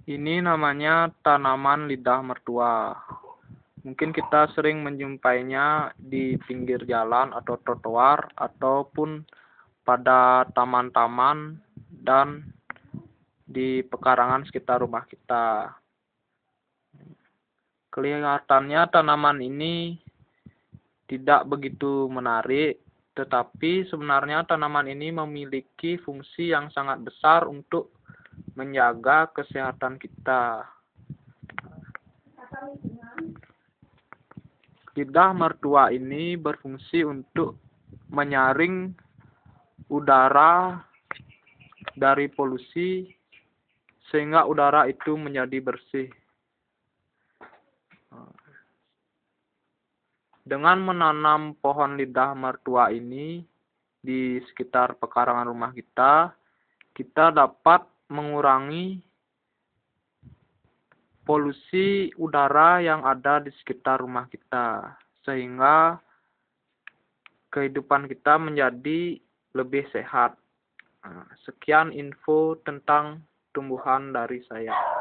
Ini namanya tanaman lidah mertua. Mungkin kita sering menjumpainya di pinggir jalan atau trotoar ataupun pada taman-taman dan di pekarangan sekitar rumah kita. Kelihatannya tanaman ini tidak begitu menarik, tetapi sebenarnya tanaman ini memiliki fungsi yang sangat besar untuk menjaga kesehatan kita. Lidah mertua ini berfungsi untuk menyaring udara dari polusi sehingga udara itu menjadi bersih. Dengan menanam pohon lidah mertua ini di sekitar pekarangan rumah kita, kita dapat mengurangi polusi udara yang ada di sekitar rumah kita, sehingga kehidupan kita menjadi lebih sehat. Sekian info tentang tumbuhan dari saya.